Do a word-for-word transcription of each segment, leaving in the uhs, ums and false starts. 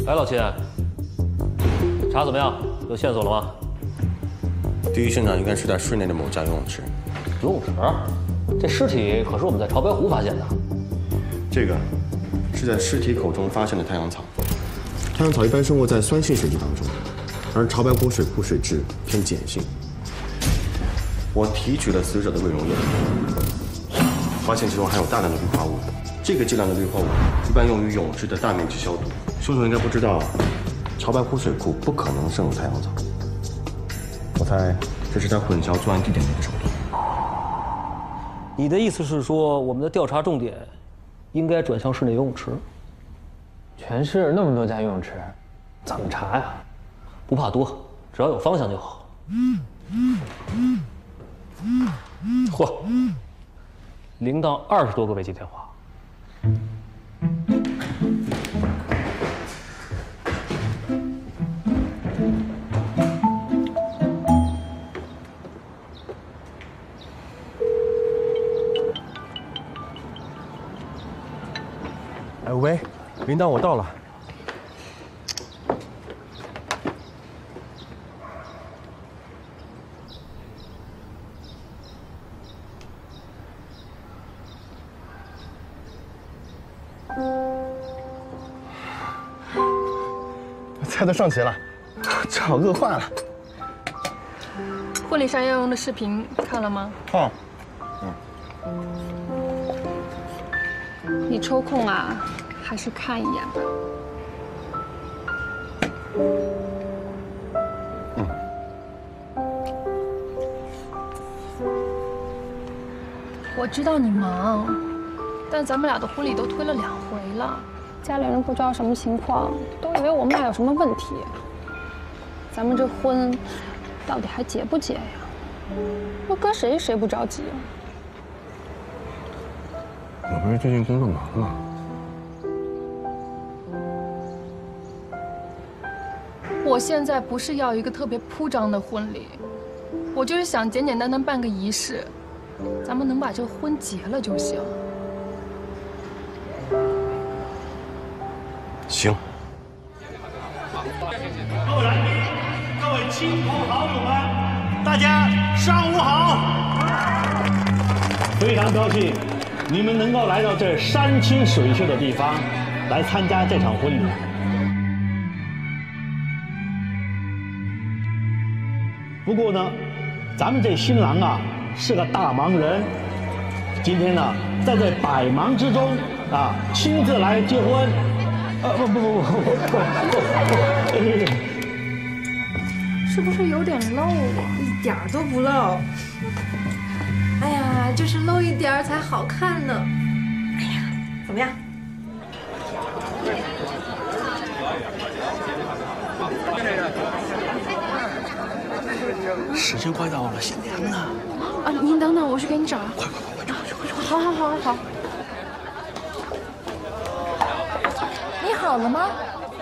哎，老秦，查怎么样？有线索了吗？ 第一现场应该是在市内的某家游泳池。 游泳池？这尸体可是我们在潮白湖发现的。 这个是在尸体口中发现的太阳草。太阳草一般生活在酸性水质当中，而潮白湖水库水质偏碱性。我提取了死者的胃溶液，发现其中含有大量的氯化物。这个剂量的氯化物一般用于泳池的大面积消毒。凶手应该不知道，潮白湖水库不可能生有太阳草。我猜这是他混淆作案地点的一个手段。 你的意思是说，我们的调查重点应该转向室内游泳池？ 全市那么多家游泳池，怎么查呀？ 不怕多，只要有方向就好。嚯，铃铛二十多个未接电话。 哎喂，铃铛，我到了。菜都上齐了，正好饿坏了。 婚礼上要用的视频看了吗？ 看。 嗯。你抽空啊，还是看一眼吧。 嗯。 我知道你忙，但咱们俩的婚礼都推了两回了。家里人不知道什么情况，都以为我们俩有什么问题。咱们这婚到底还结不结呀？那搁谁谁不着急啊？ 我不是最近工作忙吗？ 我现在不是要一个特别铺张的婚礼，我就是想简简单单办个仪式，咱们能把这个婚结了就行。 行。 各位来宾，各位亲朋好友们，大家上午好！非常高兴你们能够来到这山清水秀的地方来参加这场婚礼。不过呢，咱们这新郎啊是个大忙人，今天呢在这百忙之中啊亲自来结婚。啊不不不不不不， 是不是有点漏啊？ 一点都不漏。哎呀，就是漏一点才好看呢。哎呀，怎么样？ 时间快到了，新娘呢？ 啊，您等等，我去给你找。 快快快快快快快！ 好好好好好。你好了吗？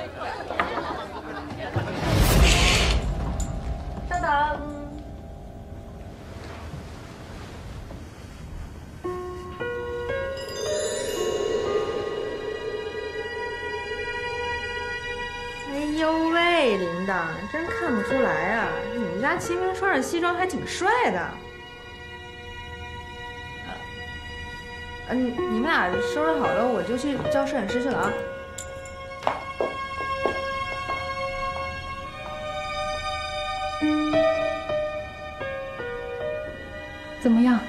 等等。哎呦喂，铃铛，真看不出来啊！你们家齐明穿着西装还挺帅的。嗯，你们俩收拾好了，我就去叫摄影师去了啊。 怎么样？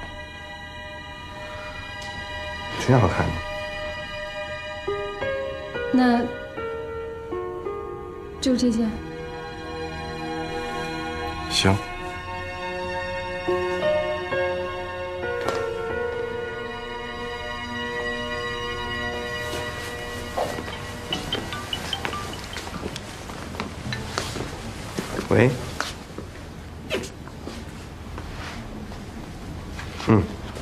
挺好看的。 那就这件。 行。喂。嗯。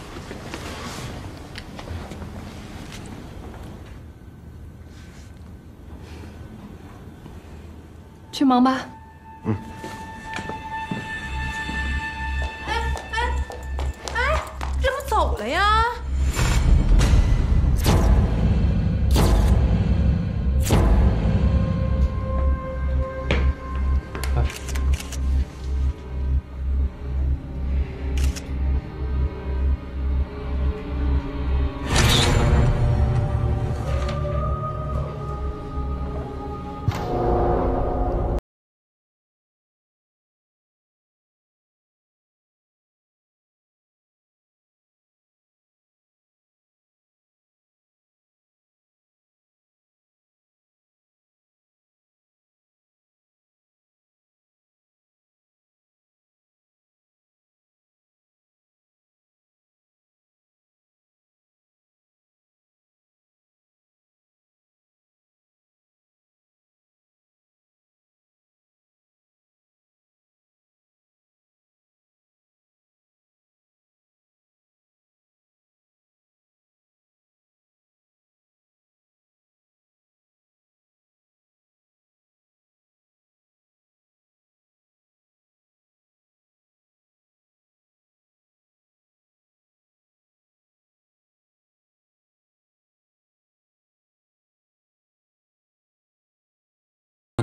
去忙吧。 嗯。 哎哎哎，怎么走了呀？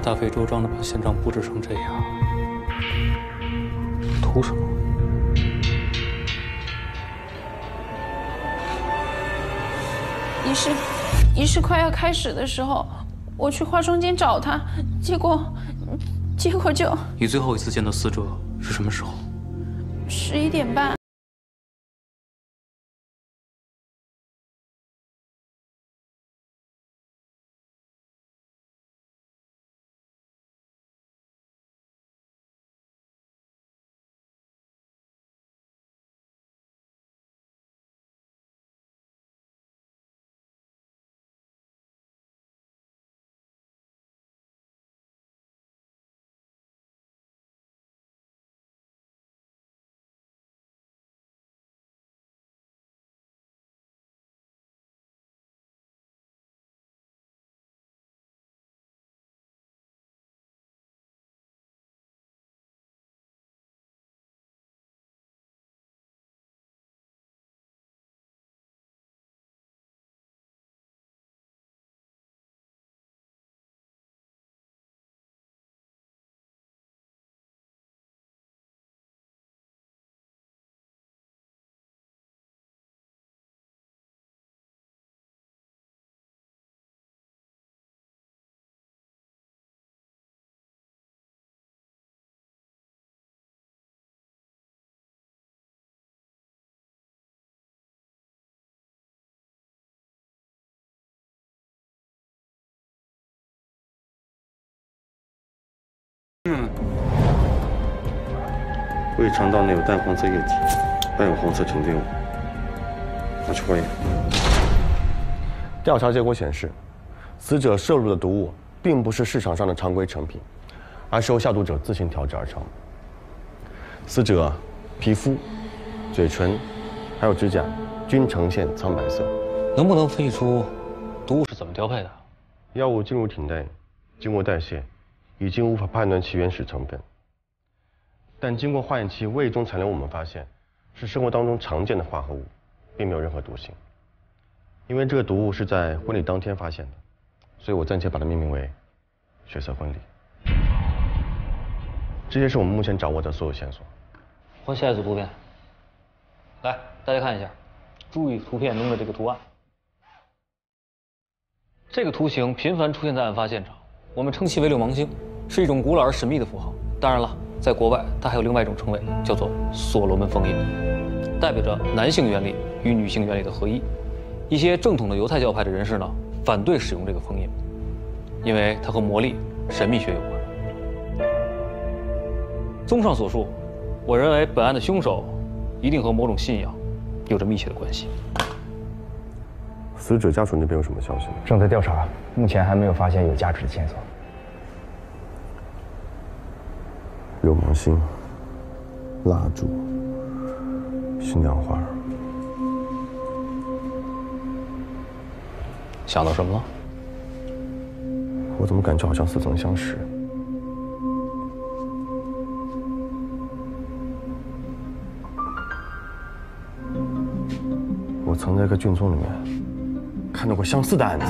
大费周章的把现场布置成这样，图什么？ 仪式，仪式快要开始的时候，我去化妆间找他，结果，结果就…… 你最后一次见到死者是什么时候？ 十一点半。 嗯， 胃肠道内有淡黄色液体，伴有红色沉淀物。拿去化验。调查结果显示，死者摄入的毒物并不是市场上的常规成品，而是由下毒者自行调制而成。死者皮肤、嘴唇还有指甲均呈现苍白色。 能不能分析出毒物是怎么调配的？ 药物进入体内，经过代谢。 已经无法判断其原始成分，但经过化验其胃中残留，我们发现是生活当中常见的化合物，并没有任何毒性。因为这个毒物是在婚礼当天发现的，所以我暂且把它命名为“血色婚礼”。这些是我们目前掌握的所有线索。 换下一组图片，来，大家看一下，注意图片中的这个图案。这个图形频繁出现在案发现场，我们称其为六芒星。 是一种古老而神秘的符号。当然了，在国外，它还有另外一种称谓，叫做所罗门封印，代表着男性原理与女性原理的合一。一些正统的犹太教派的人士呢，反对使用这个封印，因为它和魔力、神秘学有关。综上所述，我认为本案的凶手一定和某种信仰有着密切的关系。 死者家属那边有什么消息吗？ 正在调查，目前还没有发现有价值的线索。 六芒星、蜡烛、新娘花， 想到什么了？ 我怎么感觉好像似曾相识？我曾在一个卷宗里面看到过相似的案子。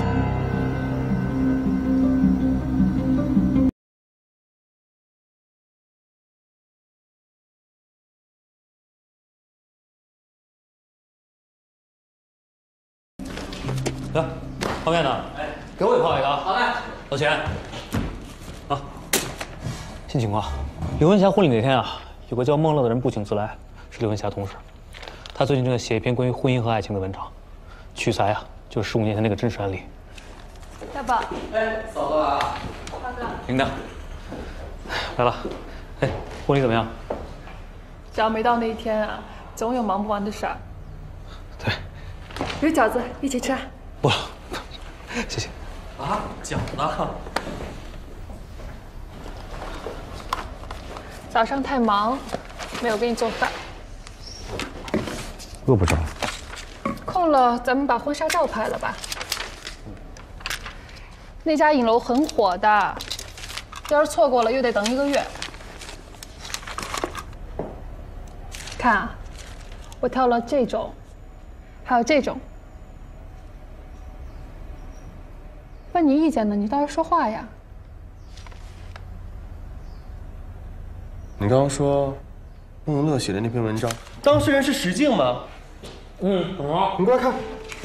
来，泡面呢？哎，给我也泡一个啊！好嘞，老钱。啊，新情况，刘文霞婚礼那天啊，有个叫孟乐的人不请自来，是刘文霞同事。他最近正在写一篇关于婚姻和爱情的文章，取材啊，就是十五年前那个真实案例。 大宝， 哎，嫂子来了。 大哥， 铃铛，来了。哎，婚礼怎么样？ 只要没到那一天啊，总有忙不完的事儿。 对， 有饺子，一起吃啊。 不，谢谢。 啊，饺子。 早上太忙，没有给你做饭。 饿不着。 空了，咱们把婚纱照拍了吧。那家影楼很火的，要是错过了，又得等一个月。看啊，我挑了这种，还有这种。 问你意见呢？你倒是说话呀！ 你刚刚说孟文乐写的那篇文章， 当事人是史静吗？ 嗯，好，你过来看。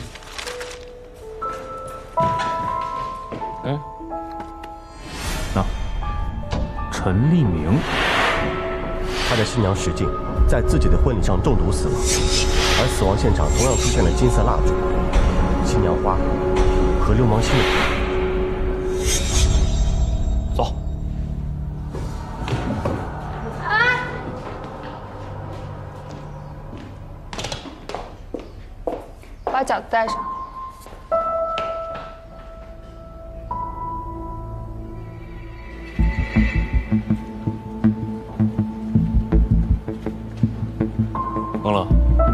嗯，那、啊、陈立明， 他的新娘史静在自己的婚礼上中毒死亡，而死亡现场同样出现了金色蜡烛、新娘花和流氓星的图。 走。 哎，把饺子带上。 忘了，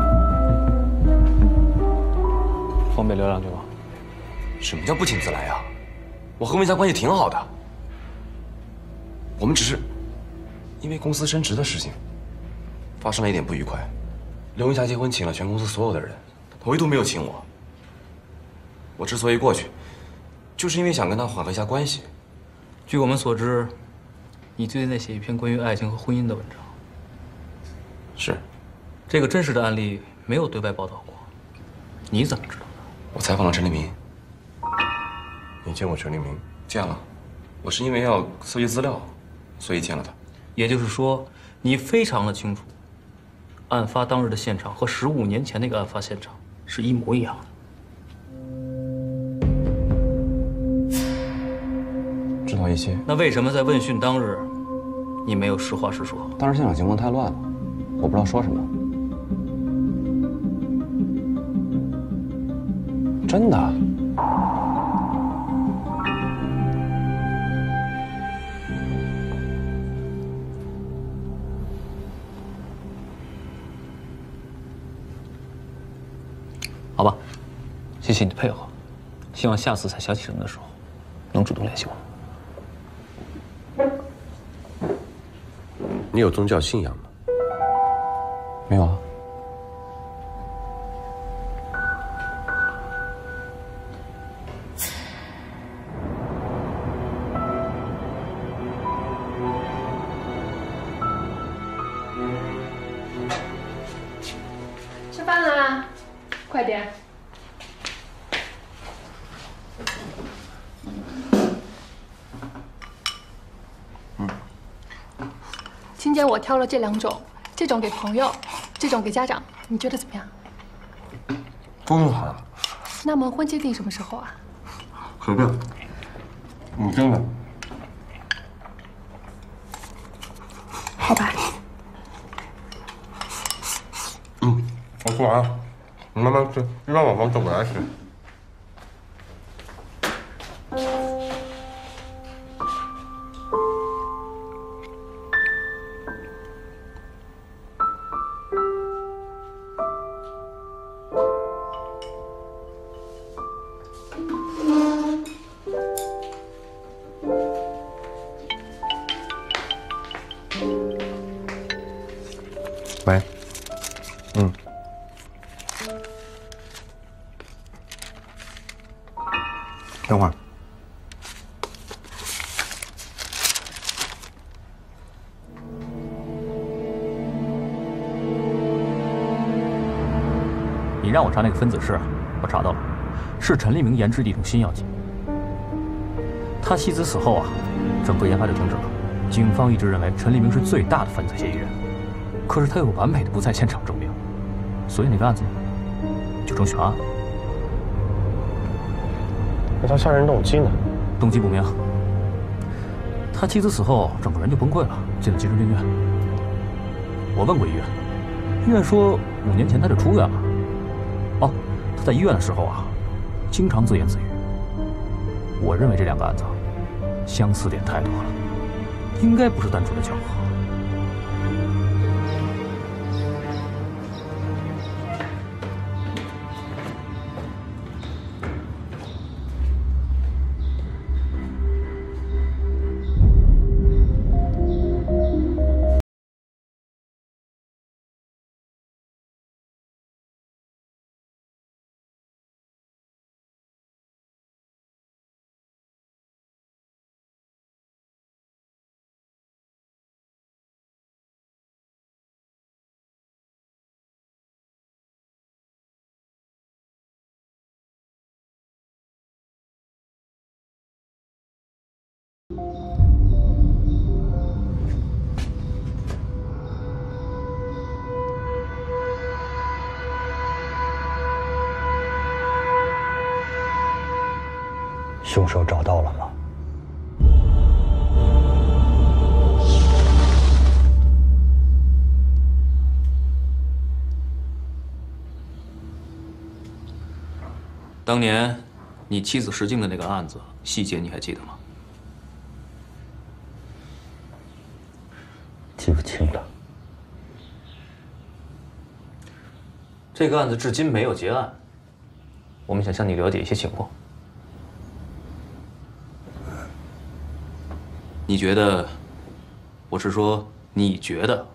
方便聊两句吗？ 什么叫不请自来呀？我和文霞关系挺好的。 我们只是因为公司升职的事情发生了一点不愉快。刘文霞结婚请了全公司所有的人，唯独没有请我。我之所以过去，就是因为想跟她缓和一下关系。 据我们所知，你最近在写一篇关于爱情和婚姻的文章。 是， 这个真实的案例没有对外报道过，你怎么知道的？ 我采访了陈立明。 你见过陈立明？ 见了，我是因为要搜集资料。 所以见了他， 也就是说，你非常的清楚，案发当日的现场和十五年前那个案发现场是一模一样的。 知道一些。 那为什么在问讯当日，你没有实话实说？ 当时现场情况太乱了，我不知道说什么。真的。 好吧，谢谢你的配合，希望下次再想起什么的时候，能主动联系我。 你有宗教信仰吗？ 没有啊。 吃饭啦！ 快点！ 嗯， 青姐，我挑了这两种，这种给朋友，这种给家长，你觉得怎么样？ 都挺好的。 那么婚期定什么时候啊？ 随便，你定的。 好吧。 嗯，我吃完了。 你慢慢吃，一般晚房走不来吃。喂，嗯。 等会儿， 你让我查那个分子式，我查到了，是陈立明研制的一种新药剂。他妻子死后啊，整个研发就停止了。警方一直认为陈立明是最大的犯罪嫌疑人，可是他有完美的不在现场证明，所以那个案子就成悬案。 那他杀人动机呢？ 动机不明。他妻子死后，整个人就崩溃了，进了精神病院。我问过医院，医院说五年前他就出院了。哦，他在医院的时候啊，经常自言自语。我认为这两个案子相似点太多了，应该不是单纯的巧合。 凶手找到了吗？ 当年你妻子石静的那个案子细节你还记得吗？ 记不清了。 这个案子至今没有结案，我们想向你了解一些情况。你觉得，我是说，你觉得？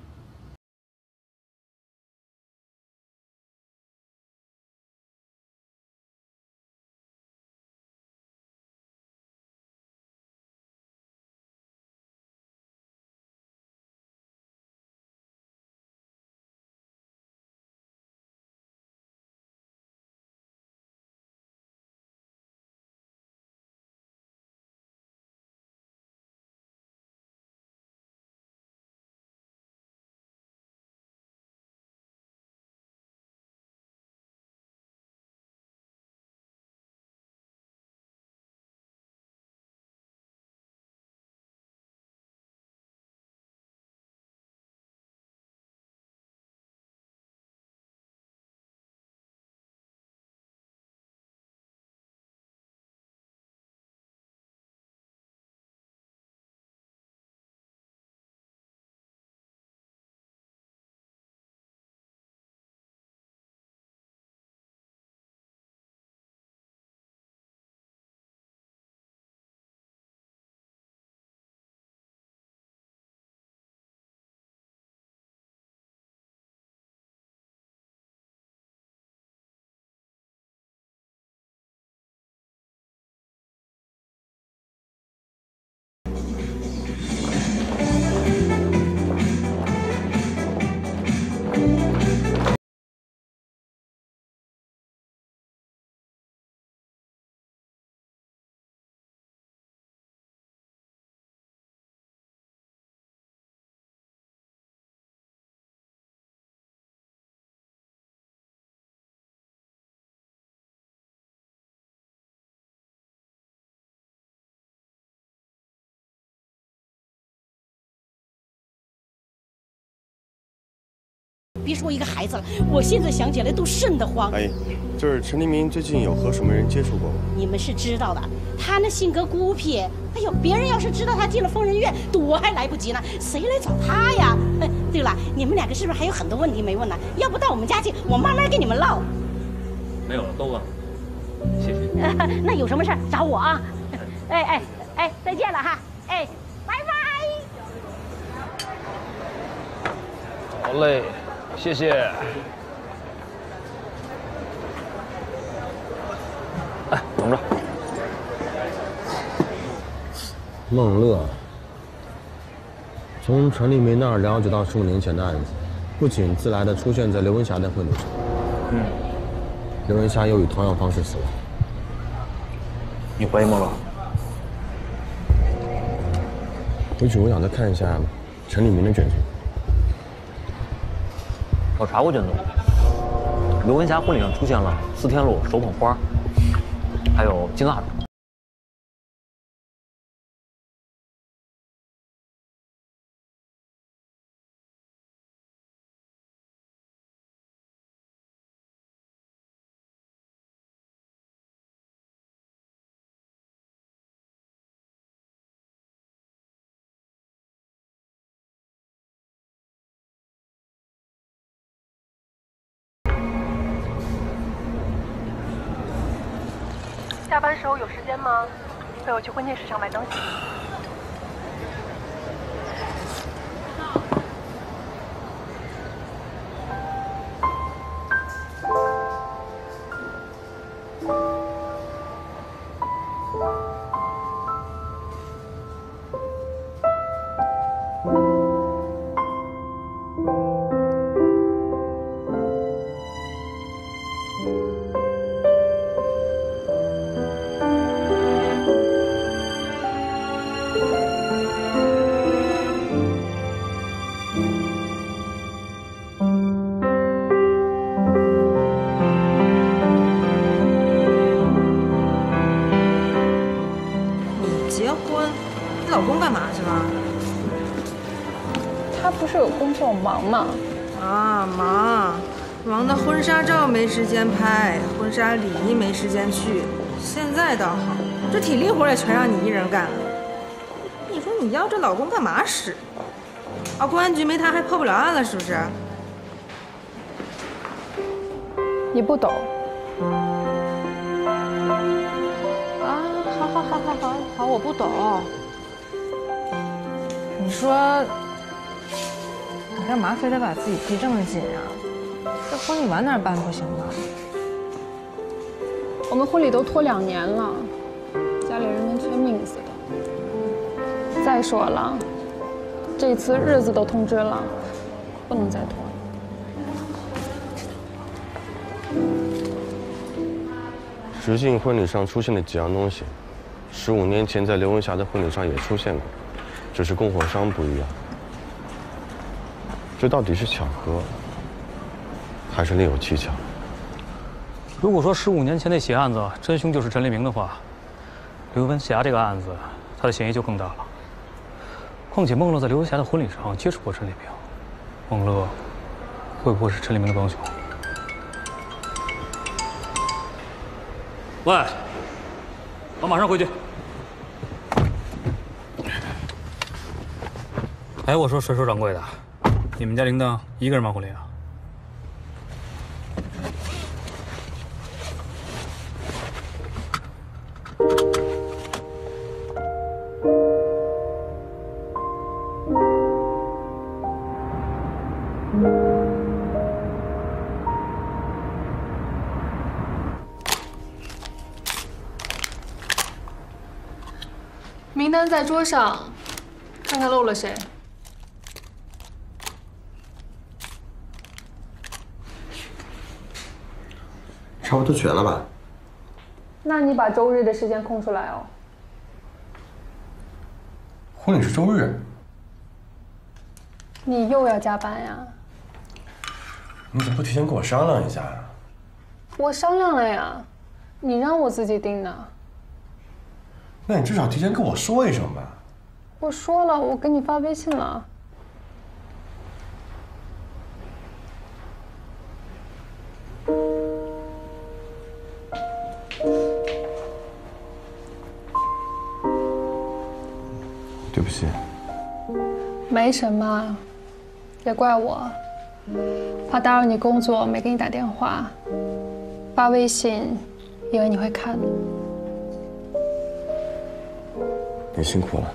别说一个孩子了，我现在想起来都瘆得慌。 阿姨，就是陈黎明最近有和什么人接触过吗？ 你们是知道的，他那性格孤僻。哎呦，别人要是知道他进了疯人院，躲还来不及呢，谁来找他呀？哎，对了，你们两个是不是还有很多问题没问呢？要不到我们家去，我慢慢跟你们唠。 没有了，都问了，谢谢。 呃、那有什么事儿找我啊？哎哎哎，再见了哈！哎，拜拜。 好嘞。谢谢。哎，等着。 孟乐，从陈立明那儿了解到十五年前的案子，不仅自来的出现在刘文霞的婚礼上，嗯，刘文霞又以同样方式死亡。 你怀疑孟乐？ 回去我想再看一下陈立明的卷宗。 我查过卷宗，刘文霞婚礼上出现了四天路手捧花，还有金蜡烛。 下班时候有时间吗？陪我去婚庆市场买东西。 结婚，你老公干嘛去了？ 他不是有工作忙吗？ 啊，忙，忙的婚纱照没时间拍，婚纱礼仪没时间去。现在倒好，这体力活也全让你一人干了。你说你要这老公干嘛使？啊，公安局没他还破不了案了，是不是？ 你不懂。啊，好好好好好好，我不懂。 你说，你干嘛非得把自己逼这么紧啊？这婚礼晚点办不行吗？ 我们婚礼都拖两年了，家里人跟催命似的。再说了，这次日子都通知了，不能再拖了。 石敬婚礼上出现的几样东西，十五年前在刘文霞的婚礼上也出现过，只是供货商不一样。这到底是巧合，还是另有蹊跷？ 如果说十五年前那起案子真凶就是陈立明的话，刘文霞这个案子，他的嫌疑就更大了。况且孟乐在刘文霞的婚礼上接触过陈立明，孟乐会不会是陈立明的帮凶？喂，我马上回去。哎，我说水手掌柜的，你们家铃铛一个人忙婚礼啊？ 名单在桌上，看看漏了谁。 差不多全了吧？ 那你把周日的时间空出来哦。 婚礼是周日， 你又要加班呀？ 你怎么不提前跟我商量一下呀？ 我商量了呀，你让我自己定的。 那你至少提前跟我说一声吧。 我说了，我给你发微信了。 对不起。 没什么，别怪我，怕打扰你工作，没给你打电话，发微信，以为你会看。 你辛苦了。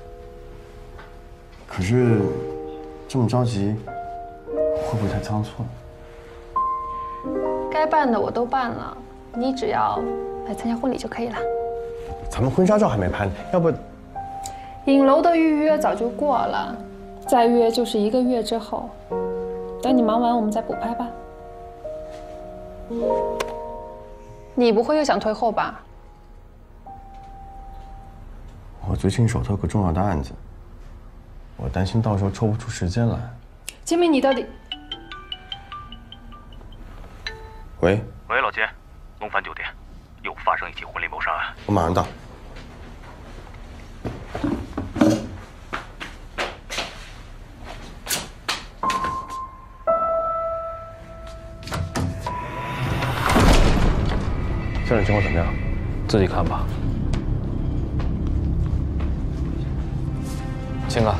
可是，这么着急，会不会太仓促？ 该办的我都办了，你只要来参加婚礼就可以了。 咱们婚纱照还没拍呢，要不？ 影楼的预约早就过了，再约就是一个月之后。等你忙完，我们再补拍吧。你不会又想退后吧？ 我最近手头有个重要的案子，我担心到时候抽不出时间来。 金明，你到底？ 喂。 喂，老金，龙帆酒店又发生一起婚礼谋杀案。 我马上到。现在情况怎么样？ 自己看吧。秦哥，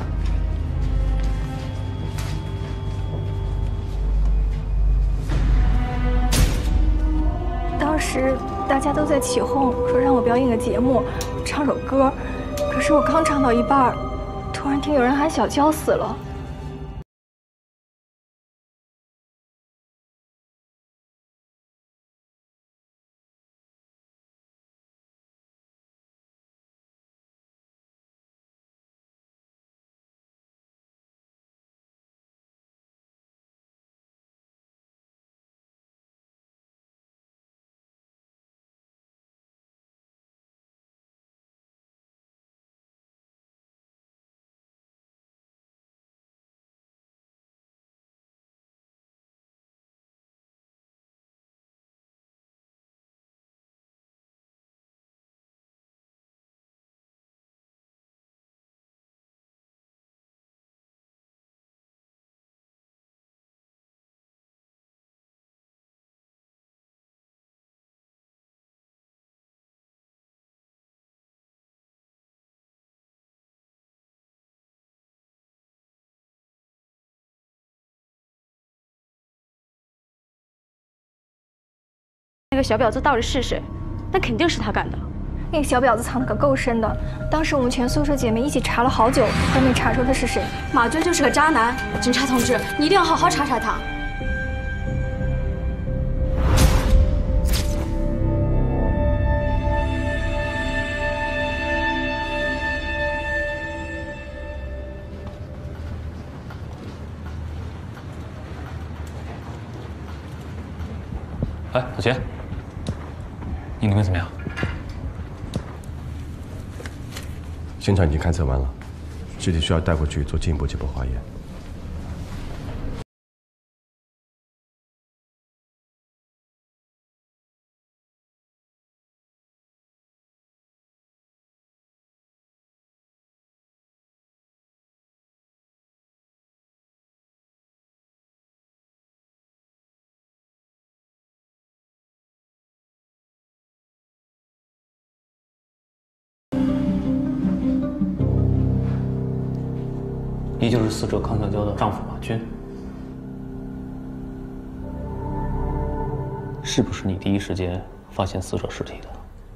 当时大家都在起哄，说让我表演个节目，唱首歌。可是我刚唱到一半，突然听有人喊小娇死了。 那个小婊子到底是谁？那肯定是他干的。 那个小婊子藏得可够深的，当时我们全宿舍姐妹一起查了好久，都没查出他是谁。 马军就是个渣男，警察同志，你一定要好好查查他。 哎，小钱，你那边怎么样？ 现场已经勘测完了，尸体需要带过去做进一步解剖化验。 你就是死者康小娇的丈夫马军，是不是你第一时间发现死者尸体的？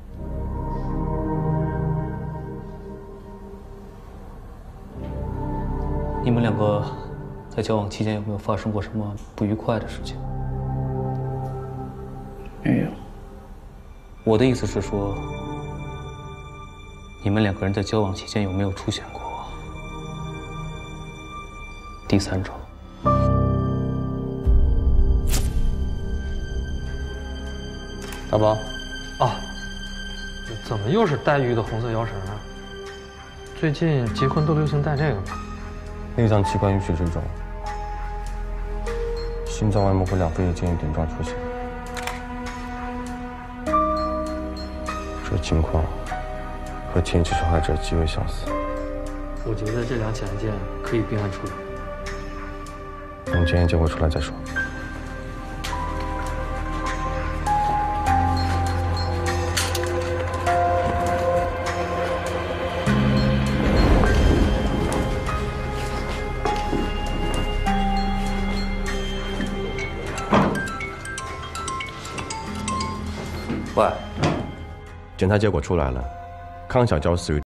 你们两个在交往期间有没有发生过什么不愉快的事情？没有。我的意思是说，你们两个人在交往期间有没有出现过？ 第三种， 大宝，啊，怎么又是黛玉的红色腰绳啊？最近结婚都流行戴这个吗？ 内脏器官淤血之中，心脏外膜和两肺也渐有点状出血。这情况和前期受害者极为相似。 我觉得这两起案件可以并案处理。 等检验结果出来再说。 喂， 检查结果出来了，康小娇死于。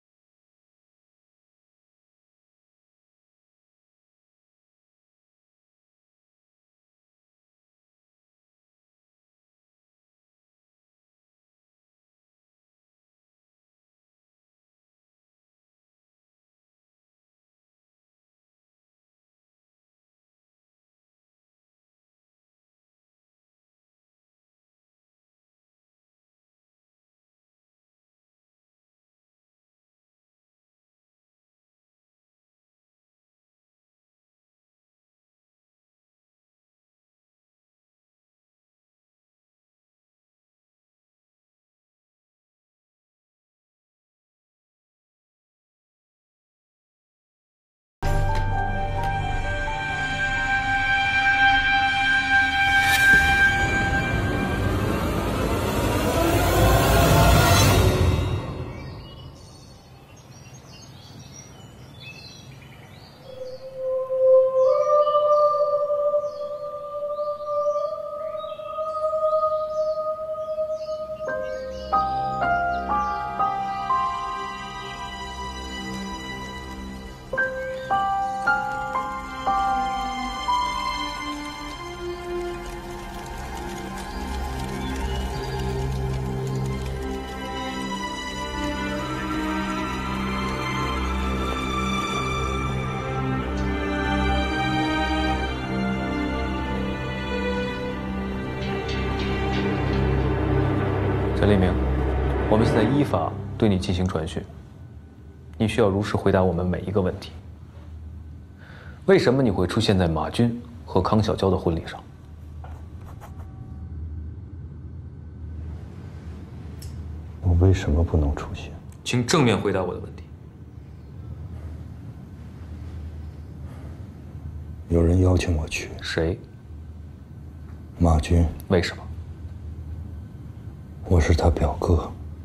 陈立明，我们现在依法对你进行传讯，你需要如实回答我们每一个问题。为什么你会出现在马军和康小娇的婚礼上？ 我为什么不能出现？ 请正面回答我的问题。 有人邀请我去。 谁？ 马军。 为什么？ 我是他表哥。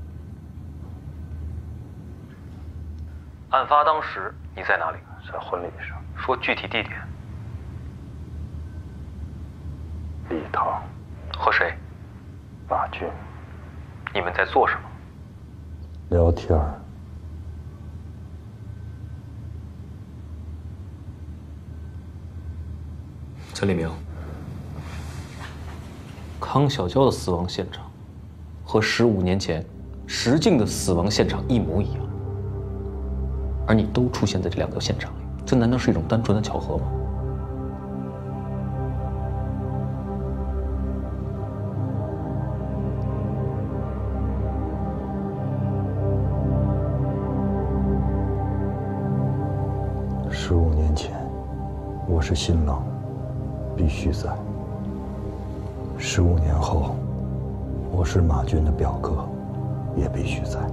案发当时你在哪里？ 在婚礼上。 说具体地点。 礼堂。 和谁？ 马军， 你们在做什么？ 聊天儿。 陈立明，康小娇的死亡现场和十五年前石静的死亡现场一模一样，而你都出现在这两个现场里，这难道是一种单纯的巧合吗？ 十五年前，我是新郎，必须在。十五年后，我是马军的表哥，也必须在。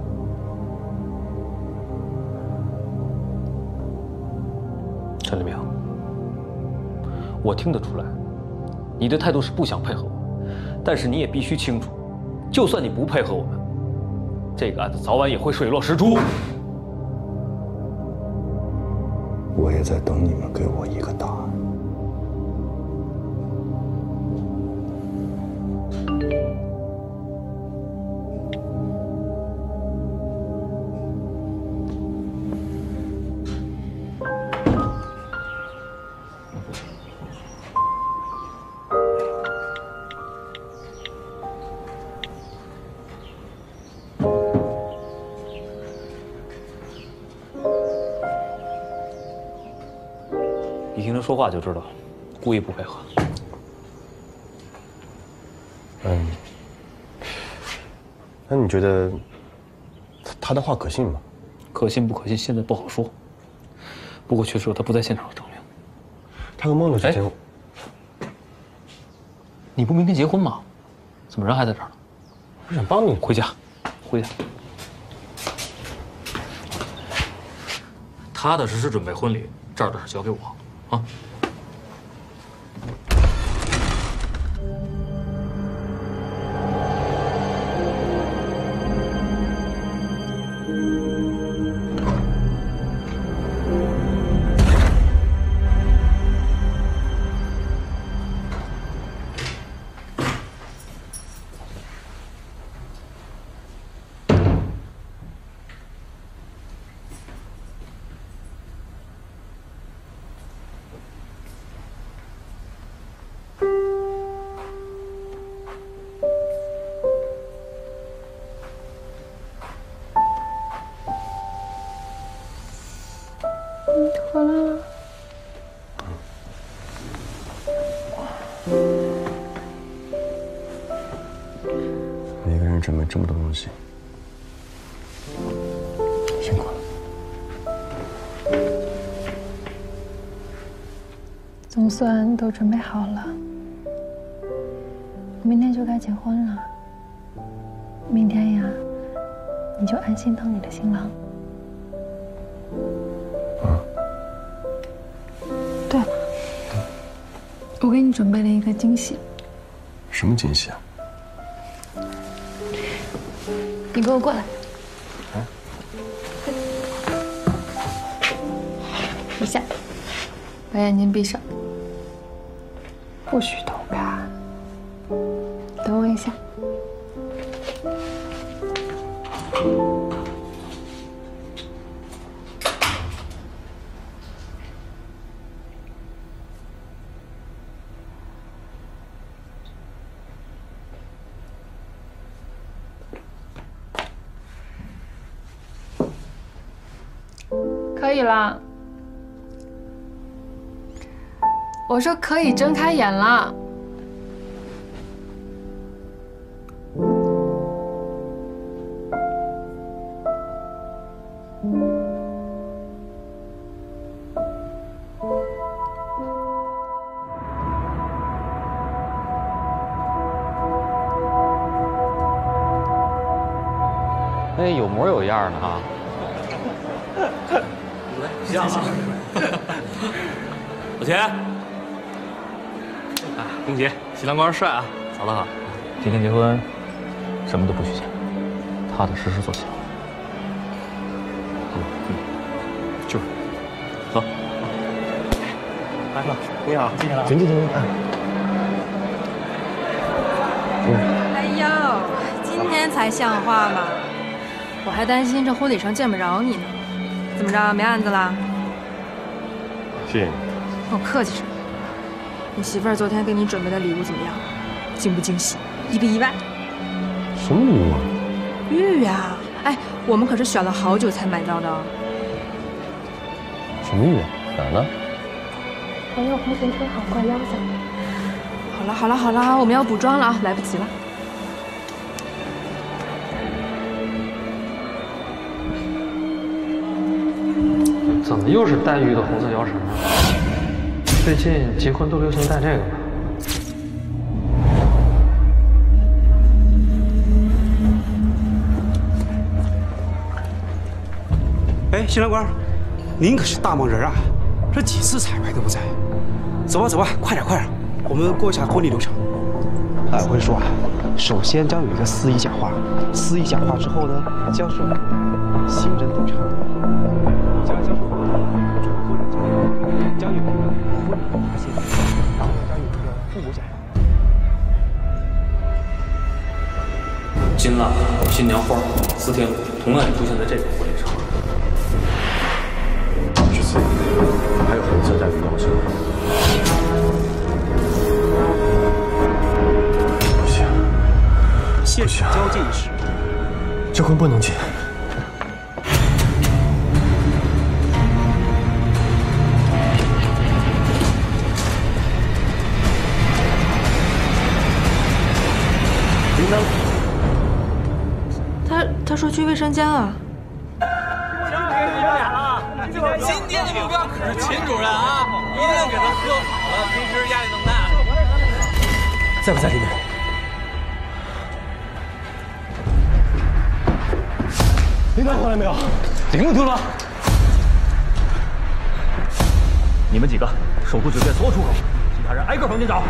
陈立明，我听得出来，你的态度是不想配合我，但是你也必须清楚，就算你不配合我们，这个案子早晚也会水落石出。 我也在等你们给我一个答案。 一听他说话就知道，故意不配合。 嗯，那你觉得他的话可信吗？ 可信不可信，现在不好说。不过确实有他不在现场的证明。 他跟孟总之间， 你不明天结婚吗？怎么人还在这儿呢？ 我想帮你回家，回家。踏踏实实准备婚礼，这儿的事交给我。啊！ 回来了。 你一个人准备这么多东西，辛苦了。 总算都准备好了，明天就该结婚了。明天呀，你就安心当你的新郎。对了，我给你准备了一个惊喜。 什么惊喜啊？ 你给我过来。 啊？ 一下，把眼睛闭上，不许偷看。等我一下。可以了，我说可以睁开眼了。 哎，有模有样的哈。 像啊！ 老钱，哎，恭喜新郎官帅啊！嫂子好，今天结婚，什么都不许想，踏踏实实做新郎。嗯嗯，就是，走。 来了，你好， 进去了， 请进，请进。 哎呦， 才像话嘛！我还担心这婚礼上见不着你呢。怎么着，没案子啦？ 谢谢你。 我客气什么？你媳妇儿昨天给你准备的礼物怎么样？惊不惊喜？意不意外？ 什么礼物啊？ 玉呀！哎，我们可是选了好久才买到的。 什么玉？哪儿呢？ 朋友红裙贴好挂腰上。 好了好了好了，我们要补妆了啊，来不及了。 怎么又是黛玉的红色腰绳啊？最近结婚都流行戴这个吧？ 哎，新郎官，您可是大忙人啊，这几次彩排都不在。走吧走吧，快点快点，我们过一下婚礼流程。哎，我跟你说啊，首先将有一个司仪讲话，司仪讲话之后呢，将是新人登场，将将是婚人讲话，将有一个婚礼大谢幕，然后将有一个父母讲话。 金蜡、新娘花、四天路同样出现在这个婚礼上。 之此，还有红色黛玉腰绳。不行， 现场交接仪式， 这婚不能结。 铃铛。 他他说去卫生间啊。 今天的目标可是秦主任啊，一定要给他喝好了，平时压力那么大。 在不在里面？铃铛回来没有？铃铛丢了。 你们几个守住酒店所有出口，其他人挨个房间找。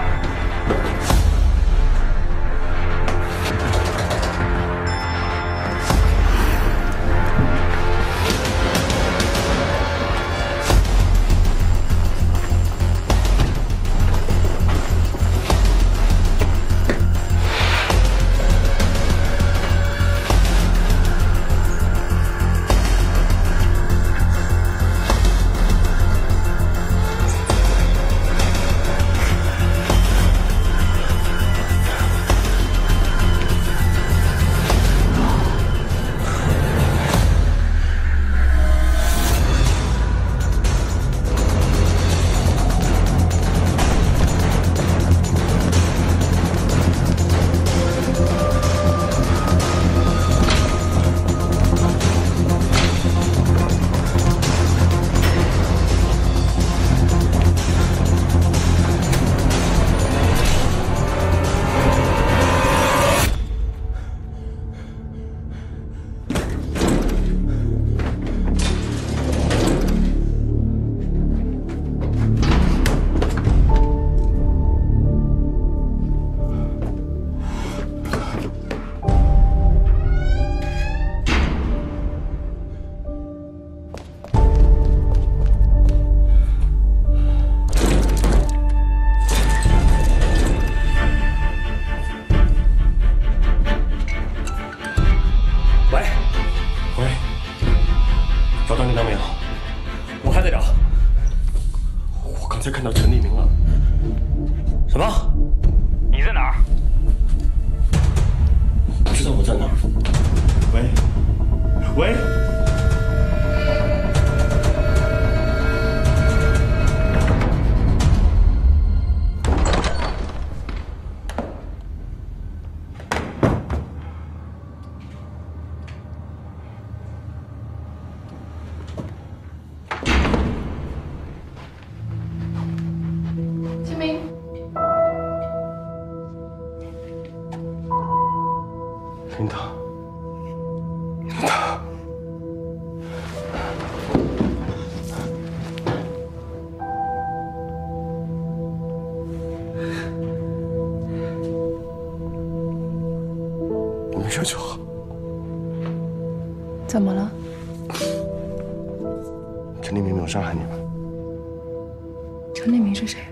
才看到陈立明了。 什么？你在哪儿？ 不知道我在哪儿。喂，喂。 秦明， 领导，领导，你没事就好。 怎么了？ 陈立明没有伤害你吧？ 陈立明是谁？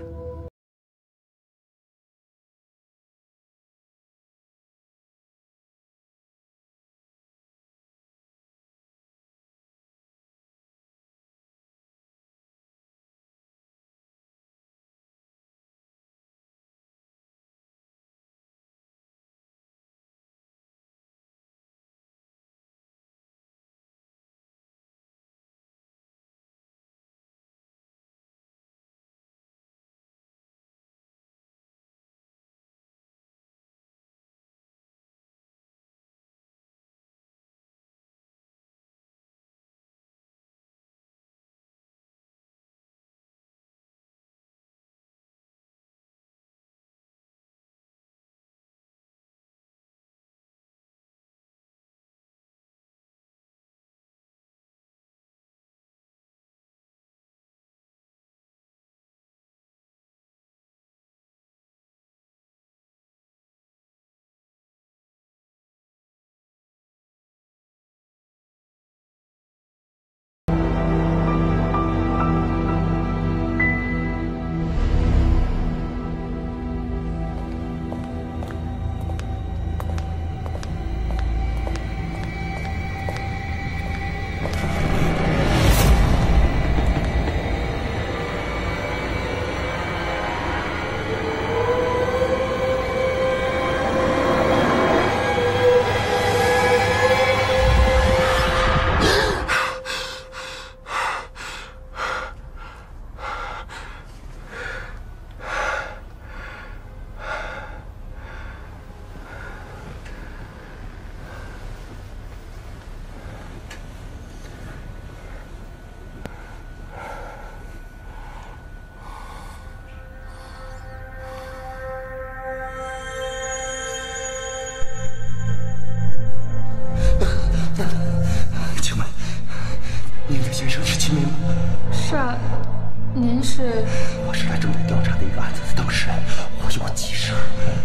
的先生是秦明。 是啊，您是？ 我是来正在调查的一个案子的当事人，我有急事。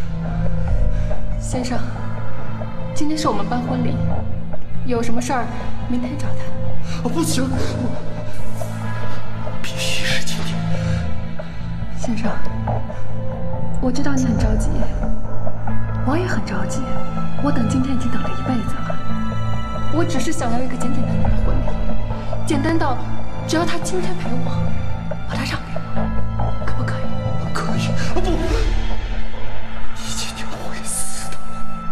先生，今天是我们办婚礼，有什么事儿明天找他。 不行，我必须是今天。 先生，我知道你很着急，我也很着急，我等今天已经等了一辈子了。我只是想要一个简简单单的婚礼，简单到只要他今天陪我，把他让给我，可不可以？ 可以。不，你今天会死的。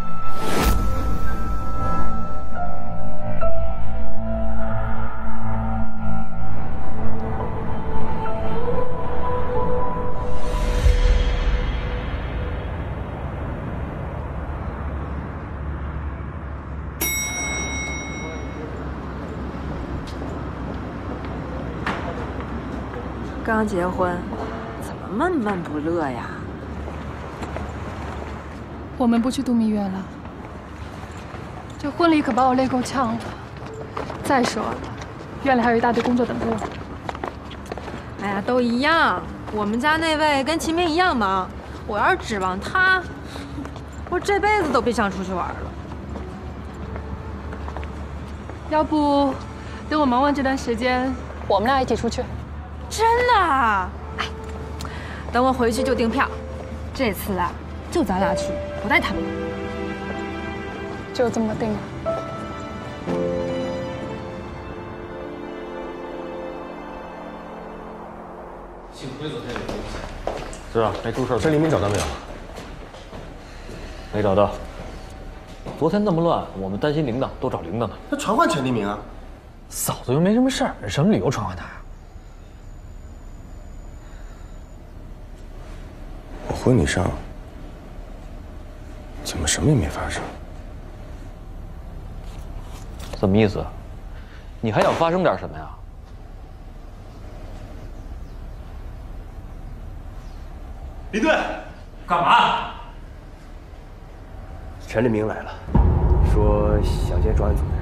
刚结婚，怎么闷闷不乐呀？ 我们不去度蜜月了。这婚礼可把我累够呛了。再说了，院里还有一大堆工作等着我。 哎呀，都一样。我们家那位跟秦明一样忙，我要是指望他，我这辈子都别想出去玩了。 要不，等我忙完这段时间，我们俩一起出去。 真的啊？哎，等我回去就订票。这次啊，就咱俩去，不带他们。 就这么定了。 幸亏昨天有东西。 是啊，没出事。陈立明找到没有？ 没找到。昨天那么乱，我们担心铃铛，都找铃铛呢。 那传唤陈立明啊。 嫂子又没什么事儿，什么理由传唤他呀？ 我婚礼上怎么什么也没发生？ 什么意思？你还想发生点什么呀？ 李队，干嘛？ 陈立明来了，说想见专案组的人。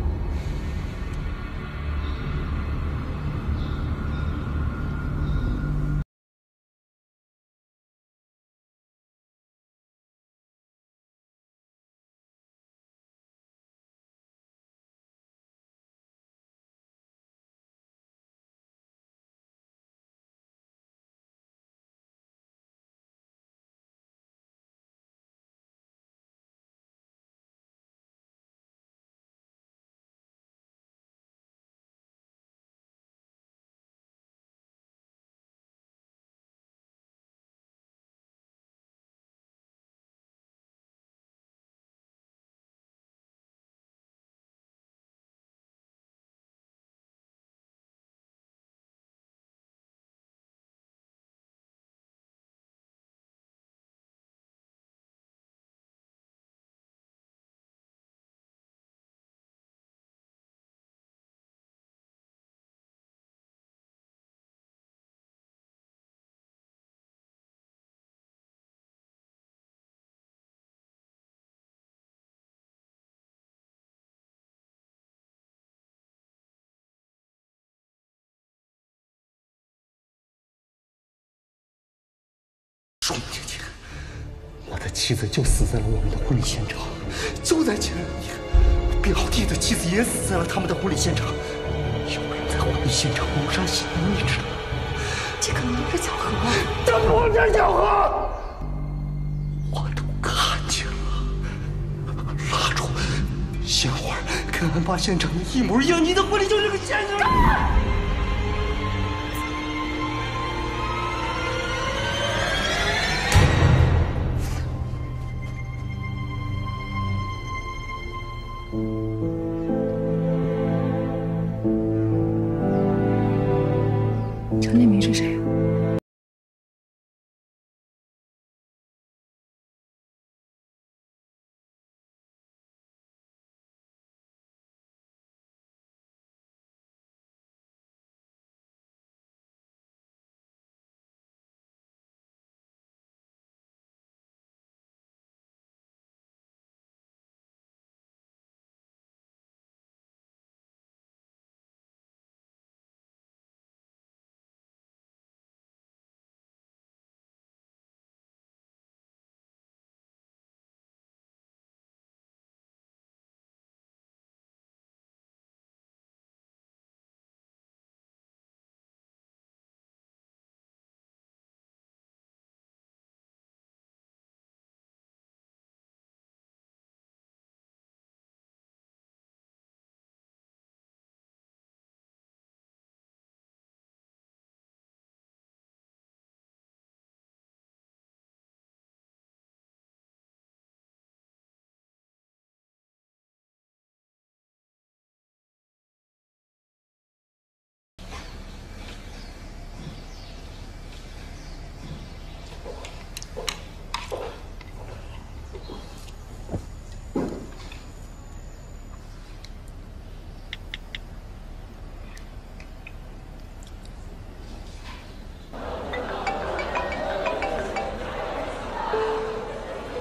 说不听听，我的妻子就死在了我们的婚礼现场，就在前两天，表弟的妻子也死在了他们的婚礼现场。有人在婚礼现场谋杀新娘，你知道吗？ 这可能都是巧合。 这不是巧合，我都看见了，蜡烛、鲜花跟案发现场的一模一样，你的婚礼就是个现场。 陈立明是谁啊？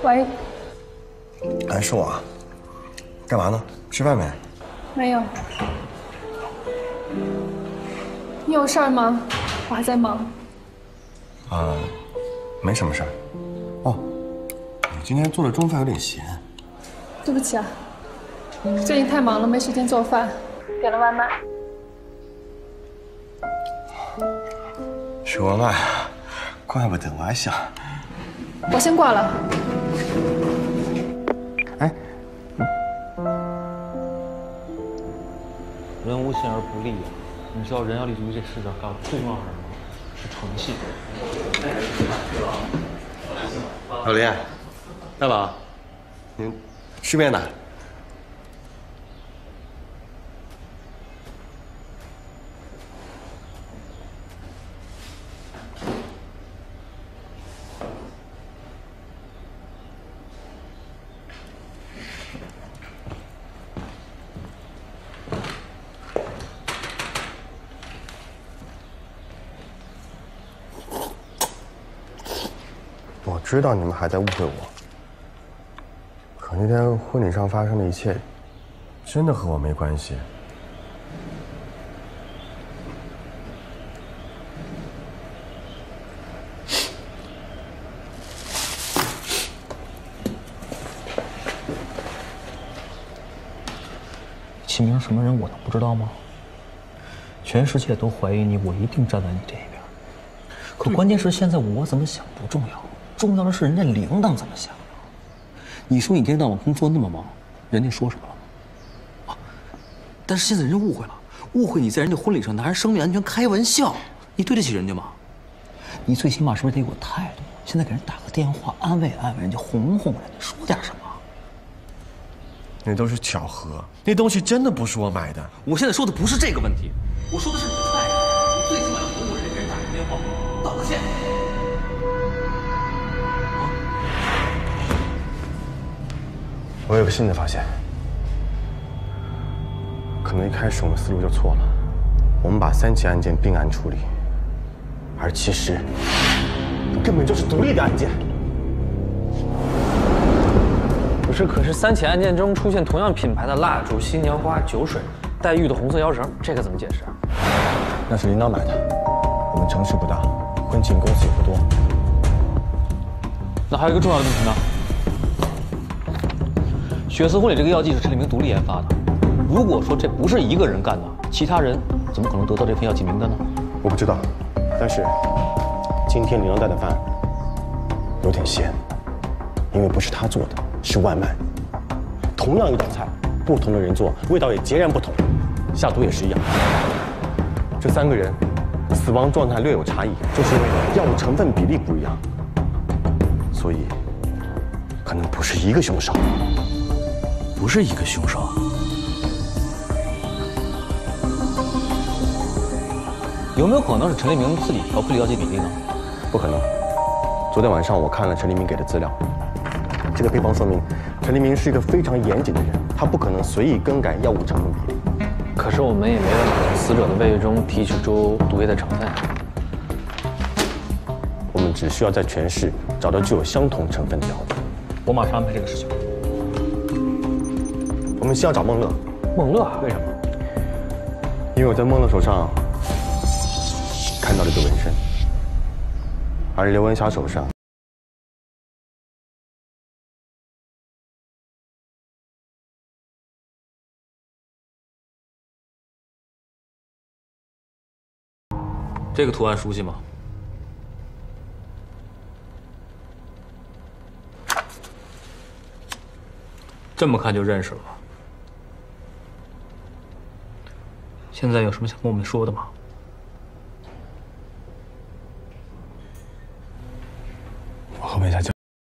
喂。 哎，是我啊。干嘛呢？吃饭没？ 没有。你有事儿吗？我还在忙。 啊、呃，没什么事儿。哦，你今天做的中饭有点咸。 对不起啊，最近太忙了，没时间做饭，点了外卖。 是外卖，怪不得我还想。 我先挂了。 哎， 人无信而不立啊！你知道人要立足于这世上，干最重要的是什么？是诚信。 老林，大宝，您吃面呢？我知道你们还在误会我，可那天婚礼上发生的一切，真的和我没关系。 秦明什么人，我能不知道吗？全世界都怀疑你，我一定站在你这一边。可关键是现在我怎么想不重要。重要的是人家铃铛怎么想。你说你一天到晚工作那么忙，人家说什么了吗？啊！但是现在人家误会了，误会你在人家婚礼上拿人生命安全开玩笑，你对得起人家吗？你最起码是不是得有个态度？现在给人打个电话安慰安慰人家，哄哄人家，说点什么？ 那都是巧合，那东西真的不是我买的。 我现在说的不是这个问题，我说的是你的态度。你最起码要哄哄人，给人打个电话，道个歉。 我有个新的发现，可能一开始我们思路就错了，我们把三起案件并案处理，而其实根本就是独立的案件。 不是，可是三起案件中出现同样品牌的蜡烛、新娘花、酒水、黛玉的红色腰绳，这个怎么解释啊？ 那是领导买的，我们城市不大，婚庆公司也不多。 那还有一个重要的问题呢。血色婚礼这个药剂是陈立明独立研发的，如果说这不是一个人干的，其他人怎么可能得到这份药剂名单呢？ 我不知道，但是今天领导带的饭有点咸，因为不是他做的，是外卖。同样一道菜，不同的人做，味道也截然不同，下毒也是一样。这三个人死亡状态略有差异，就是因为药物成分比例不一样，所以可能不是一个凶手。 不是一个凶手。有没有可能是陈立明自己调配了药剂比例呢？ 不可能。昨天晚上我看了陈立明给的资料，这个配方说明陈立明是一个非常严谨的人，他不可能随意更改药物成分比例。 可是我们也没办法从死者的胃液中提取出毒液的成分。 我们只需要在全市找到具有相同成分的药物。 我马上安排这个事情。 我们先要找孟乐。 孟乐？ 为什么？因为我在孟乐手上看到了一个纹身，而刘文霞手上这个图案熟悉吗？这么看就认识了。现在有什么想跟我们说的吗？ 我和文霞交。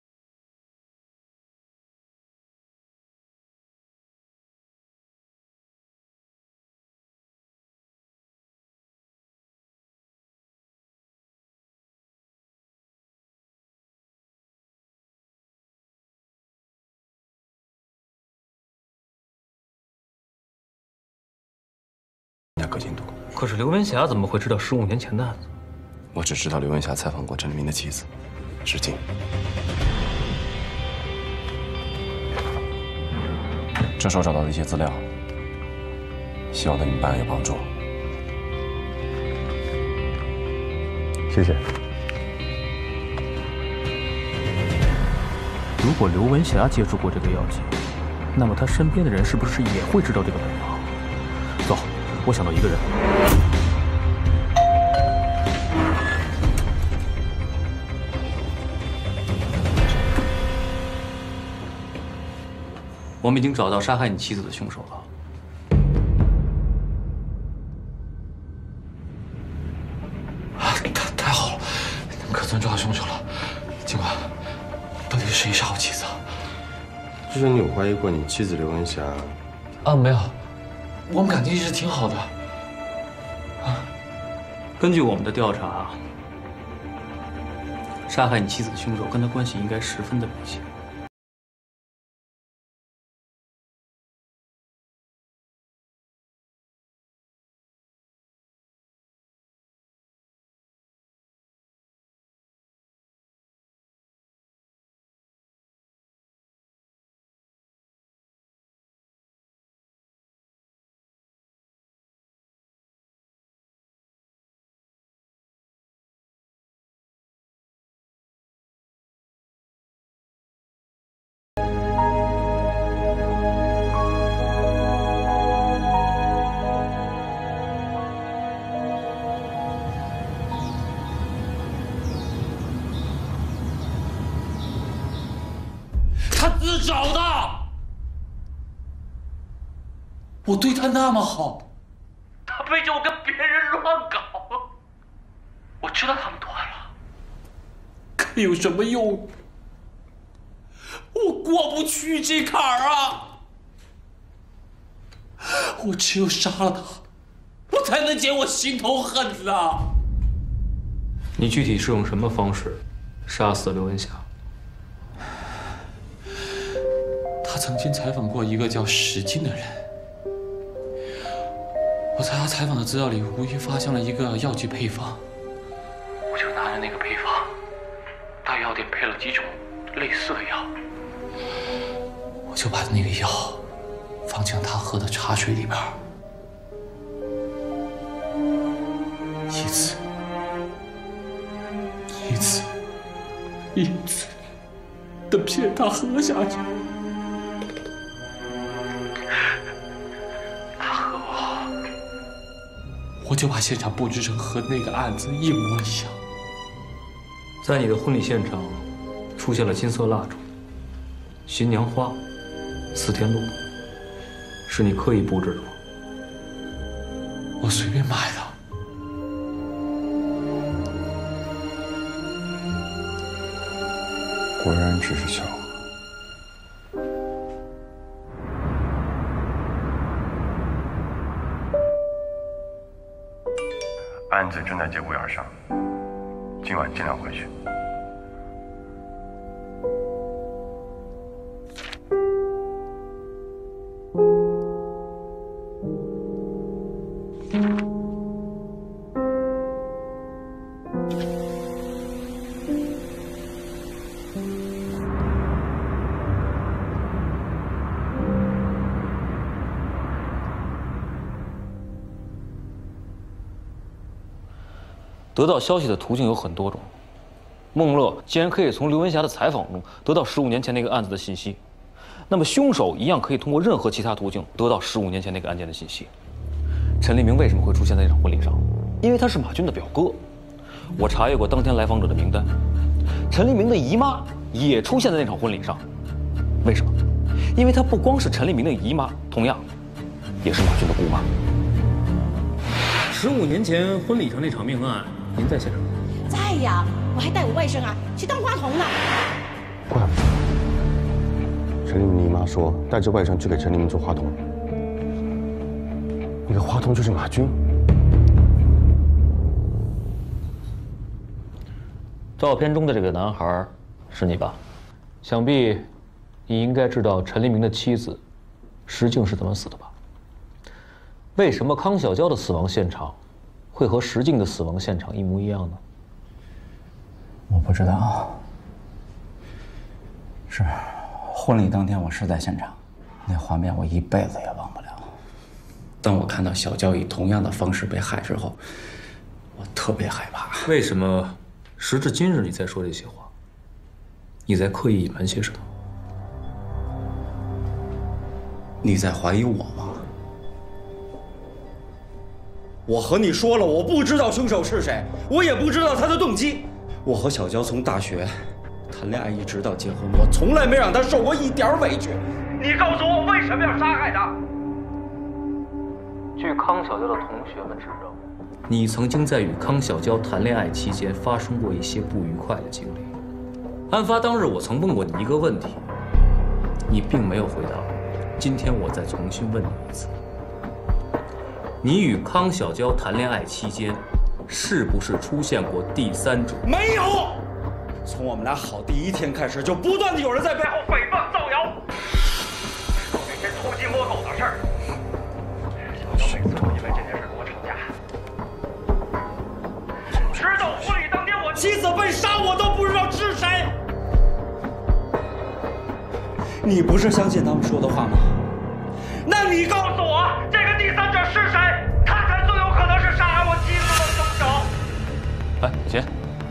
可信度。 可是刘文霞怎么会知道十五年前的案子？ 我只知道刘文霞采访过陈立明的妻子，石静。 这时候找到的一些资料，希望对你们办案有帮助。 谢谢。 如果刘文霞接触过这个药剂，那么他身边的人是不是也会知道这个本行？走，我想到一个人。 我们已经找到杀害你妻子的凶手了。 太太好了，你们可算抓到凶手了。警官，到底是谁杀我妻子啊？ 之前你有怀疑过你妻子刘文霞？ 啊，没有， 我们感情一直挺好的。 啊，根据我们的调查，杀害你妻子的凶手跟他关系应该十分的密切。 他自找的。我对他那么好，他背着我跟别人乱搞，我知道他们断了，可有什么用？我过不去这坎儿啊！我只有杀了他，我才能解我心头恨呐。 你具体是用什么方式杀死刘文霞？ 他曾经采访过一个叫石进的人，我在他采访的资料里无意发现了一个药剂配方，我就拿着那个配方，到药店配了几种类似的药，我就把那个药放进他喝的茶水里边，一次，一次，一次的骗他喝下去。我就把现场布置成和那个案子一模一样。 在你的婚礼现场，出现了金色蜡烛、新娘花、四天路，是你刻意布置的吗？ 我随便买的。 果然只是巧合。 案子正在节骨眼上，今晚尽量回去。 得到消息的途径有很多种。孟乐既然可以从刘文霞的采访中得到十五年前那个案子的信息，那么凶手一样可以通过任何其他途径得到十五年前那个案件的信息。陈立明为什么会出现在这场婚礼上？因为他是马军的表哥。我查阅过当天来访者的名单，陈立明的姨妈也出现在那场婚礼上。为什么？因为她不光是陈立明的姨妈，同样也是马军的姑妈。十五年前婚礼上那场命案，您在现场？ 在呀，我还带我外甥啊去当花童呢。 怪不得陈立明的姨妈说带着外甥去给陈立明做花童，那个花童就是马军。 照片中的这个男孩是你吧？想必你应该知道陈立明的妻子石静是怎么死的吧？为什么康小娇的死亡现场会和石静的死亡现场一模一样呢？ 我不知道。是，婚礼当天我是在现场， 那画面我一辈子也忘不了。当我看到小娇以同样的方式被害之后，我特别害怕。 为什么时至今日你在说这些话？你在刻意隐瞒些什么？ 你在怀疑我吗？ 我和你说了，我不知道凶手是谁，我也不知道他的动机。我和小娇从大学谈恋爱一直到结婚，我从来没让她受过一点委屈。你告诉我为什么要杀害她？ 据康小娇的同学们指证，你曾经在与康小娇谈恋爱期间发生过一些不愉快的经历。案发当日，我曾问过你一个问题，你并没有回答我。今天我再重新问你一次：你与康小娇谈恋爱期间，是不是出现过第三者？ 没有。从我们俩好第一天开始，就不断的有人在背后诽谤、造谣，说那些偷鸡摸狗的事儿。小娇每次都因为这件事跟我吵架，直到婚礼当天我妻子被杀，我都不知道是谁。你不是相信他们说的话吗？那你告诉我，这个第三者是谁？他才最有可能是杀害我妻子的凶手。 来，起。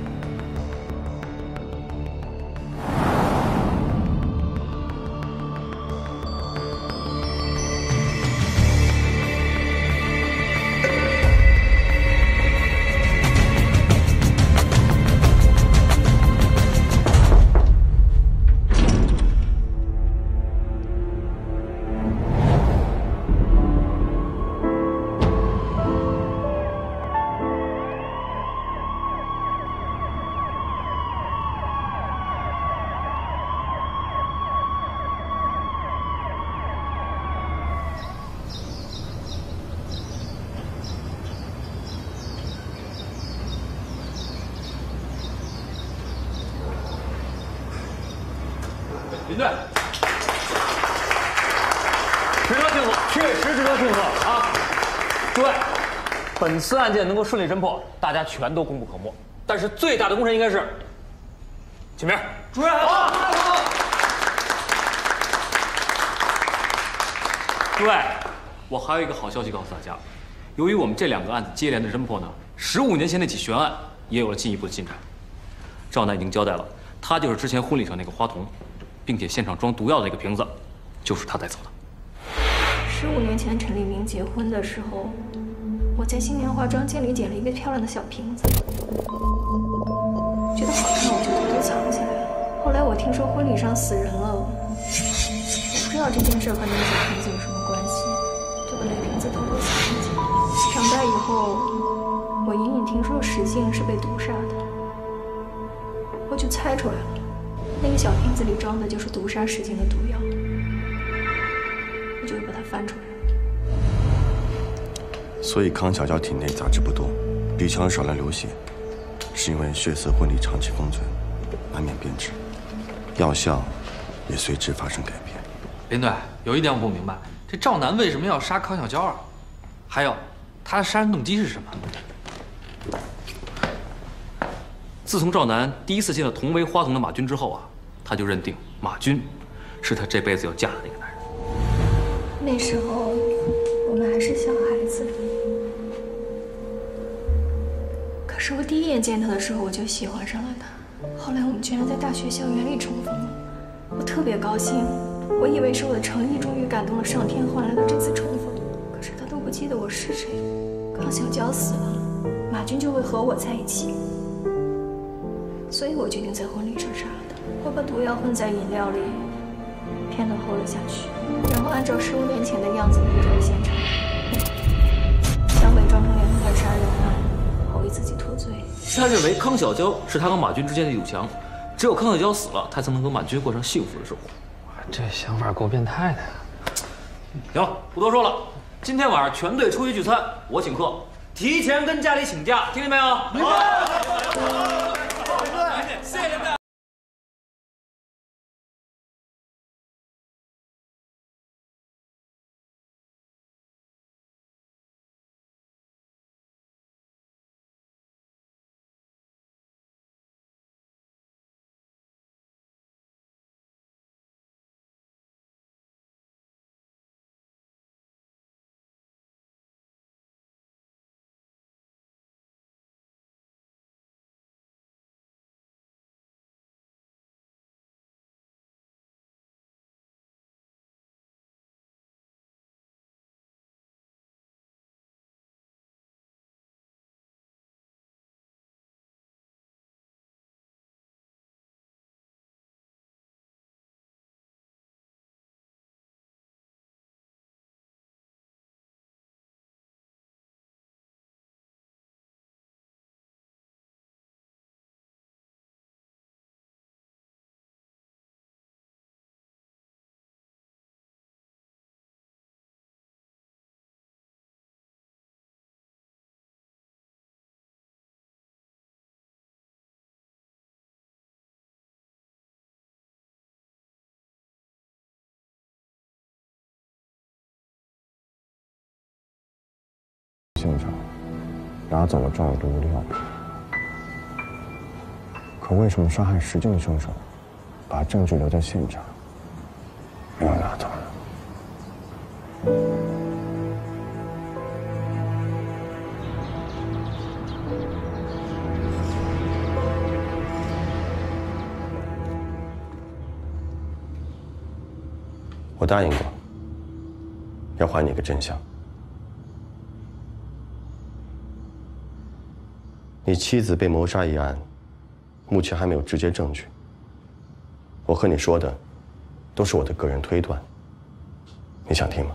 林队，值得庆贺，确实值得庆贺啊！诸位，本次案件能够顺利侦破，大家全都功不可没。但是最大的功臣应该是秦明主任。好，诸位，我还有一个好消息告诉大家，由于我们这两个案子接连的侦破呢，十五年前那起悬案也有了进一步的进展。赵楠已经交代了，他就是之前婚礼上那个花童。并且现场装毒药的那个瓶子，就是他带走的。 十五年前陈立明结婚的时候，我在新年化妆间里捡了一个漂亮的小瓶子，觉得好看我就偷偷藏起来了。后来我听说婚礼上死人了，我不知道这件事和那个小瓶子有什么关系，就把那个瓶子偷偷藏起来。长大以后，我隐隐听说石静是被毒杀的，我就猜出来了。那个小瓶子里装的就是毒杀石静的毒药，我就把它翻出来。 所以康小娇体内杂质不多，鼻腔少量流血，是因为血色婚礼长期封存，难免变质，药效也随之发生改变。 林队，有一点我不明白，这赵楠为什么要杀康小娇啊？还有，他的杀人动机是什么？ 自从赵楠第一次见到同为花童的马军之后啊，他就认定马军是他这辈子要嫁的那个男人。 那时候我们还是小孩子，可是我第一眼见他的时候我就喜欢上了他。后来我们居然在大学校园里重逢了，我特别高兴。我以为是我的诚意终于感动了上天，换来了这次重逢。可是他都不记得我是谁。康小娇死了，马军就会和我在一起。所以我决定在婚礼上杀了他。我把毒药混在饮料里，骗他喝了下去，然后按照十五年前的样子离开现场，想伪装成连环杀人案，好为自己脱罪。 他认为康小娇是他和马军之间的一堵墙，只有康小娇死了，他才能和马军过上幸福的生活。 这想法够变态的呀！ 行了，不多说了，今天晚上全队出去聚餐，我请客，提前跟家里请假，听见没有？明白。谢谢领导。 现场，拿走了壮有毒物的药品。可为什么杀害石静的凶手，把证据留在现场，没有拿走呢？ 我答应过，要还你个真相。你妻子被谋杀一案，目前还没有直接证据。我和你说的，都是我的个人推断。你想听吗？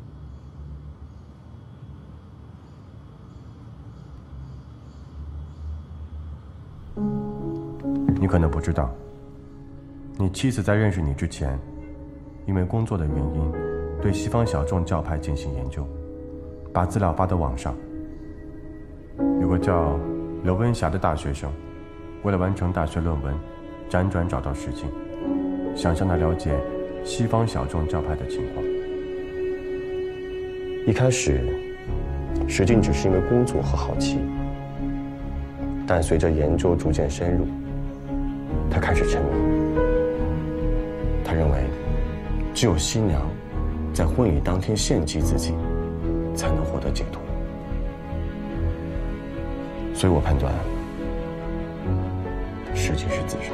你可能不知道，你妻子在认识你之前。 因为工作的原因，对西方小众教派进行研究，把资料发到网上。有个叫刘温霞的大学生，为了完成大学论文，辗转找到石静，想向他了解西方小众教派的情况。一开始，石静只是因为工作和好奇，但随着研究逐渐深入，他开始沉迷。他认为。 只有新娘在婚礼当天献祭自己，才能获得解脱。所以我判断，石静是自杀。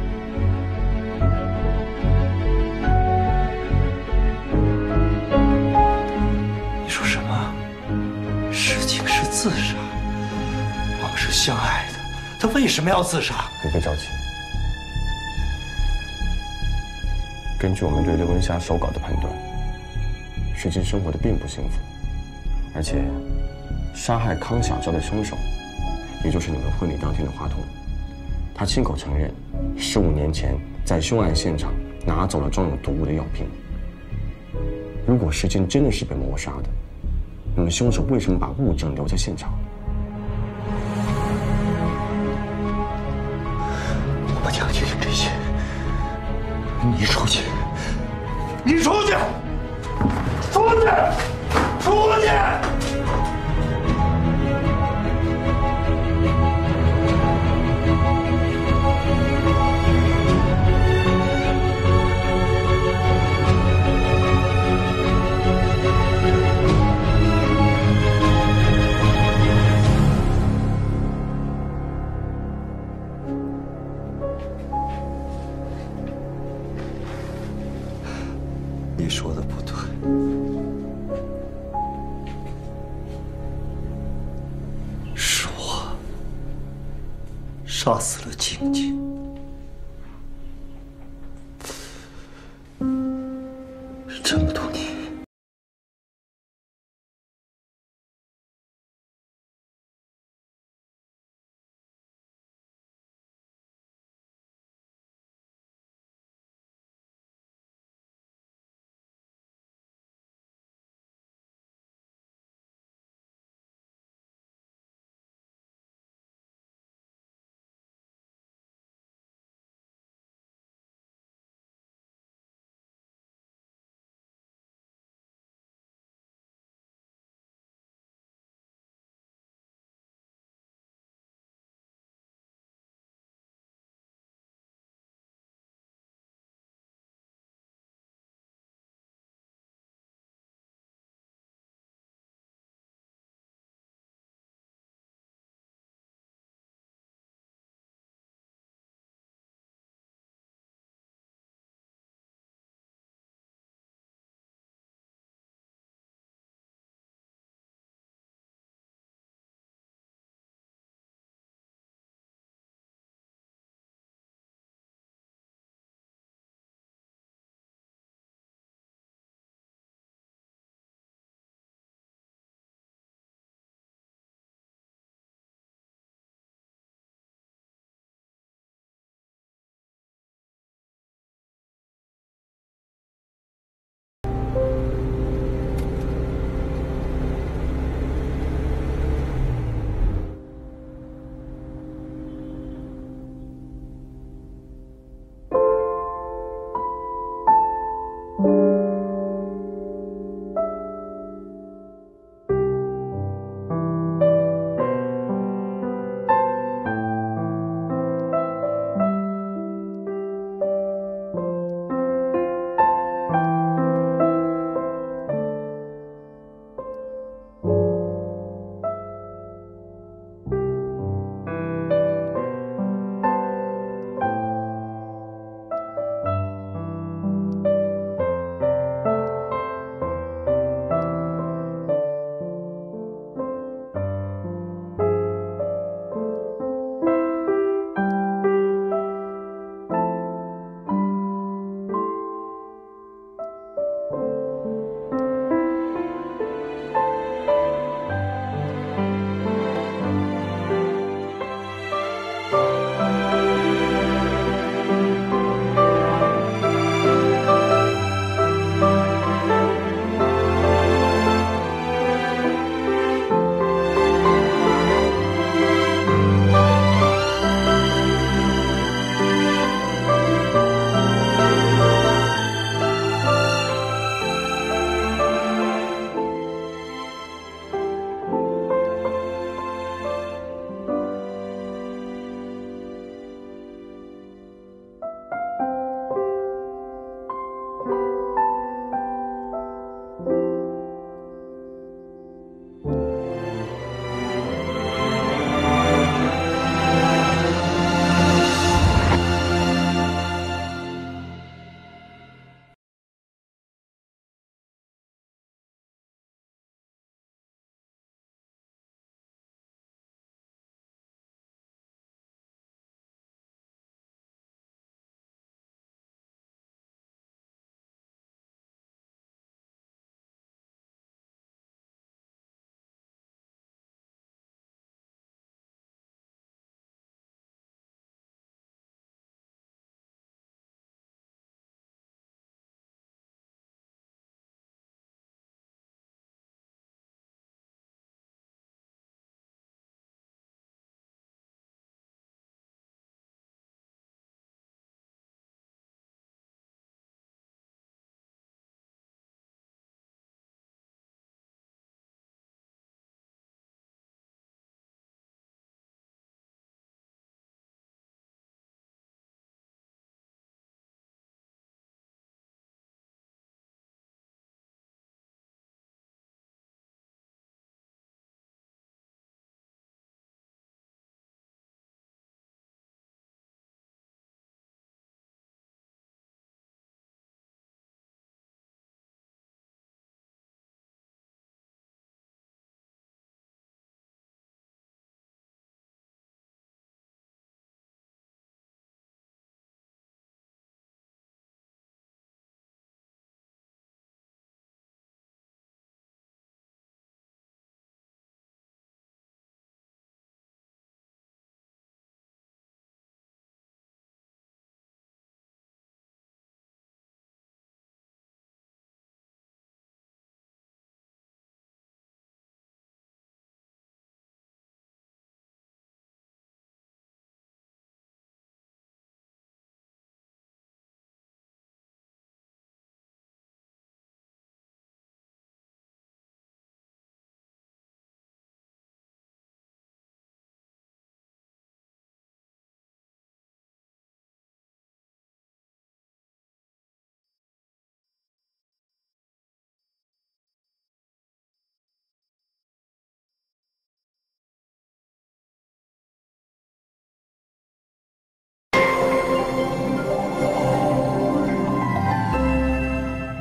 你说什么？石静是自杀？我们是相爱的，她为什么要自杀？ 你别着急。 根据我们对刘文霞手稿的判断，石静生活的并不幸福，而且杀害康小娇的凶手，也就是你们婚礼当天的华通，他亲口承认，十五年前在凶案现场拿走了装有毒物的药瓶。如果石静真的是被谋杀的，那么凶手为什么把物证留在现场？ 我不讲究这些。 你出去！你出去！出去！出去！你说的不对，是我杀死了静静。